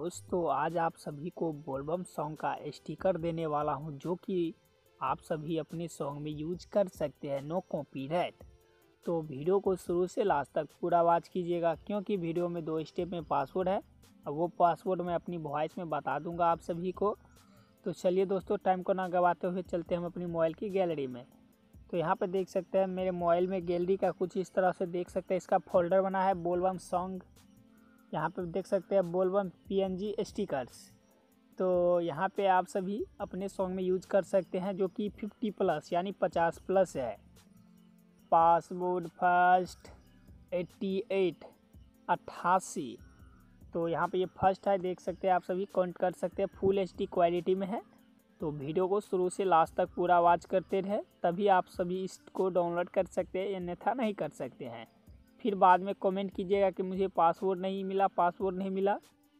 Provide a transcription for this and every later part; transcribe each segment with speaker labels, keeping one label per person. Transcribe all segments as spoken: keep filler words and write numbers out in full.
Speaker 1: दोस्तों आज आप सभी को बोलबम सॉन्ग का स्टिकर देने वाला हूं, जो कि आप सभी अपने सॉन्ग में यूज कर सकते हैं, नो कॉपीराइट। तो वीडियो को शुरू से लास्ट तक पूरा वॉच कीजिएगा, क्योंकि वीडियो में दो स्टेप में पासवर्ड है और वो पासवर्ड मैं अपनी वॉइस में बता दूंगा आप सभी को। तो चलिए दोस्तों, टाइम को ना गवाते हुए चलते हैं हम अपनी मोबाइल की गैलरी में। तो यहाँ पे देख सकते हैं मेरे मोबाइल में गैलरी का कुछ इस तरह से देख सकते हैं, इसका फोल्डर बना है बोलबम सॉन्ग। यहाँ पे देख सकते हैं बोलबम पीएनजी स्टिकर्स। तो यहाँ पे आप सभी अपने सॉन्ग में यूज कर सकते हैं, जो कि पचास प्लस यानी पचास प्लस है। पासवर्ड फर्स्ट अट्ठासी अट्ठासी। तो यहाँ पे ये फर्स्ट है, देख सकते हैं आप सभी काउंट कर सकते हैं, फुल एचडी क्वालिटी में है। तो वीडियो को शुरू से लास्ट तक पूरा वॉच करते रहे, तभी आप सभी इसको डाउनलोड कर सकते हैं, अन्यथा नहीं कर सकते हैं। फिर बाद में कमेंट कीजिएगा कि मुझे पासवर्ड नहीं मिला पासवर्ड नहीं मिला।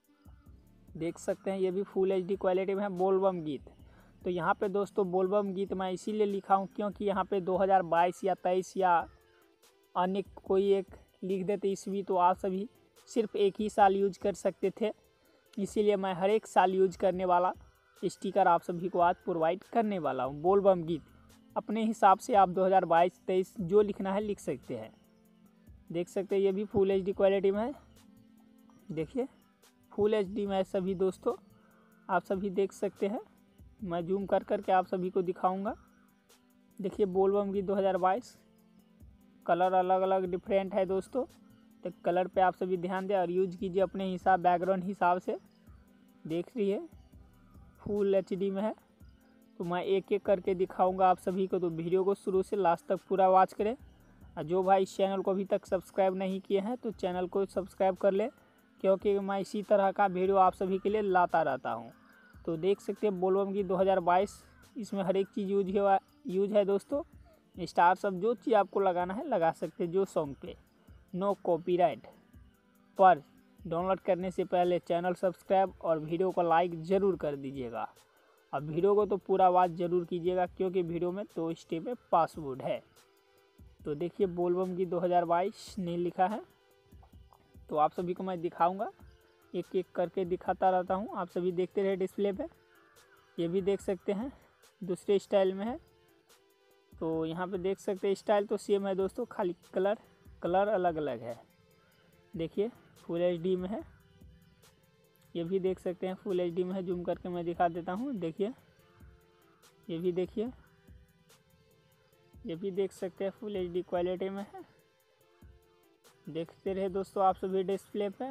Speaker 1: देख सकते हैं ये भी फुल एचडी क्वालिटी में है, बोलबम गीत। तो यहाँ पे दोस्तों बोलबम गीत मैं इसीलिए लिखा हूँ क्योंकि यहाँ पे दो हज़ार बाईस या तेईस या अन्य कोई एक लिख देते ईस्वी, तो आप सभी सिर्फ एक ही साल यूज कर सकते थे। इसीलिए मैं हर एक साल यूज करने वाला स्टिकर आप सभी को आज प्रोवाइड करने वाला हूँ। बोलबम गीत अपने हिसाब से आप दो हज़ार बाईस तेईस जो लिखना है लिख सकते हैं। देख सकते हैं ये भी फुल एचडी क्वालिटी में है, देखिए फुल एचडी में है सभी दोस्तों, आप सभी देख सकते हैं। मैं जूम कर कर के आप सभी को दिखाऊंगा। देखिए बोलबम गीत दो हज़ार बाईस, कलर अलग अलग डिफरेंट है दोस्तों, तो कलर पे आप सभी ध्यान दें और यूज कीजिए अपने हिसाब बैकग्राउंड हिसाब से। देख रही है फुल एचडी में है। तो मैं एक एक करके दिखाऊंगा आप सभी को, तो वीडियो को शुरू से लास्ट तक पूरा वॉच करें। और जो भाई इस चैनल को अभी तक सब्सक्राइब नहीं किए हैं तो चैनल को सब्सक्राइब कर ले, क्योंकि मैं इसी तरह का वीडियो आप सभी के लिए लाता रहता हूं। तो देख सकते हैं बोलबम की दो हज़ार बाईस, इसमें हर एक चीज़ यूज है यूज है दोस्तों। स्टार सब जो चीज़ आपको लगाना है लगा सकते हैं जो सॉन्ग पे, नो कॉपीराइट। पर डाउनलोड करने से पहले चैनल सब्सक्राइब और वीडियो को लाइक ज़रूर कर दीजिएगा। और वीडियो को तो पूरा वॉच ज़रूर कीजिएगा, क्योंकि वीडियो में दो स्टेप में पासवर्ड है। तो देखिए बोलबम की दो हज़ार बाईस ने लिखा है। तो आप सभी को मैं दिखाऊंगा, एक एक करके दिखाता रहता हूं, आप सभी देखते रहे डिस्प्ले पे। ये भी देख सकते हैं दूसरे स्टाइल में है। तो यहाँ पे देख सकते हैं स्टाइल तो सेम है दोस्तों, खाली कलर कलर अलग अलग है। देखिए फुल एचडी में है, ये भी देख सकते हैं फुल एचडी में है। जूम करके मैं दिखा देता हूँ, देखिए ये भी देखिए, ये भी देख सकते हैं फुल एचडी क्वालिटी में है। देखते रहे दोस्तों आप सभी डिस्प्ले पे।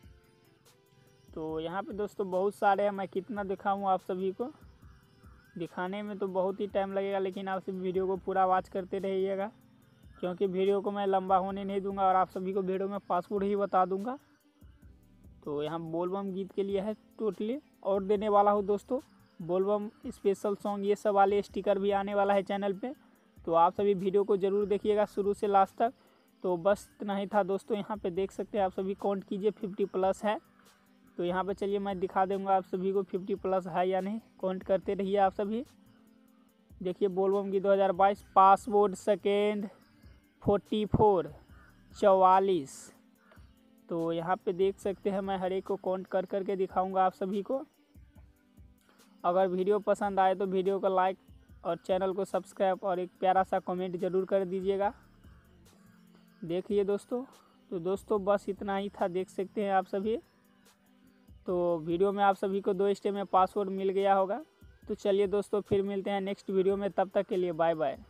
Speaker 1: तो यहाँ पे दोस्तों बहुत सारे हैं, मैं कितना दिखाऊँ आप सभी को, दिखाने में तो बहुत ही टाइम लगेगा, लेकिन आप सभी वीडियो को पूरा वॉच करते रहिएगा, क्योंकि वीडियो को मैं लंबा होने नहीं दूंगा और आप सभी को वीडियो में पासवर्ड ही बता दूंगा। तो यहाँ बोलबम गीत के लिए है टोटली, और देने वाला हूँ दोस्तों बोलबम स्पेशल सॉन्ग, ये सब वाले स्टिकर भी आने वाला है चैनल पे। तो आप सभी वीडियो को ज़रूर देखिएगा शुरू से लास्ट तक। तो बस इतना ही था दोस्तों, यहाँ पे देख सकते हैं आप सभी काउंट कीजिए पचास प्लस है। तो यहाँ पे चलिए मैं दिखा दूँगा आप सभी को पचास प्लस है या नहीं, काउंट करते रहिए आप सभी। देखिए बोलबम की दो हज़ार बाईस, पासवर्ड सेकेंड चौवालीस चौवालीस। तो यहाँ पे देख सकते हैं मैं हर एक को काउंट कर कर के दिखाऊँगा आप सभी को। अगर वीडियो पसंद आए तो वीडियो को लाइक और चैनल को सब्सक्राइब और एक प्यारा सा कमेंट ज़रूर कर दीजिएगा। देखिए दोस्तों, तो दोस्तों बस इतना ही था, देख सकते हैं आप सभी। तो वीडियो में आप सभी को दो स्टेप में पासवर्ड मिल गया होगा। तो चलिए दोस्तों फिर मिलते हैं नेक्स्ट वीडियो में, तब तक के लिए बाय बाय।